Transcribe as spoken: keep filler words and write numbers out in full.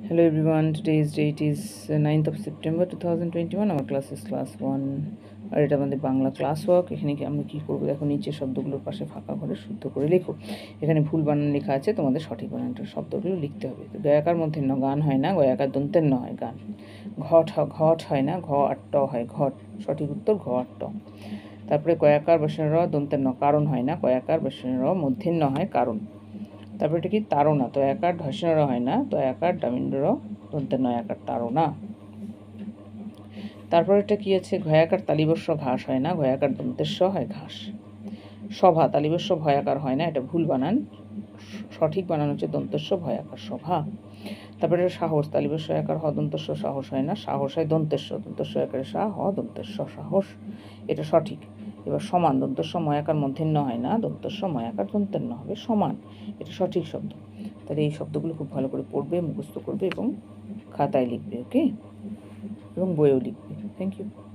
Hello everyone, today's date is uh, ninth of September two thousand twenty-one. Our class is class one আর এটা আমাদের Bangla class work. এখানে কি আমরা কী করবো দেখো, নিচে শব্দগুলোর পাশে ফাঁকা করে শুদ্ধ করে লেখো। এখানে ভুল বানান লেখা আছে, তোমাদের সঠিক বানানটা শব্দগুলো লিখতে হবে। তো গয়াকার মধ্যে ন গান হয় না, গয়াকার দন্তের ন হয় গান। ঘট ঘট হয় না, ঘ আর ট হয় ঘট। সঠিক উত্তর ঘ আর ট। তারপরে কয়াকার বসেন র দন্তের ন কারণ হয় না, কয়াকার বসেন র মধ্যের ন হয় কারণ। তারপরে এটা কি তারণা, তো একার ঢসের হয় না, তো একার ডামিন্ডর দন্তের নয় একার তারণা। তারপরে এটা কি আছে, ঘয়াকার তালিবস্য ঘাস হয় না, ঘয়াকার দন্তেস্য হয় ঘাস। সভা তালিবস্য ভয়াকার হয় না, এটা ভুল বানান। সঠিক বানান হচ্ছে দন্তস্য ভয়াকার সভা। তারপরে এটা সাহস তালিবস্য একার হ দন্তস্য সাহস হয় না, সাহস হয় দন্তেস্য, দন্তস্য একারে সা হ দন্তেস্য সাহস, এটা সঠিক। এবার সমান দন্তস্য ময়াকার মধ্যে ন হয় না, দন্তস্য ময়াকার দন্তের ন হবে সমান, এটা সঠিক শব্দ। তাহলে এই শব্দগুলো খুব ভালো করে পড়বে, মুখস্থ করবে এবং খাতায় লিখবে, ওকে, এবং বইয়েও লিখবে। Thank you.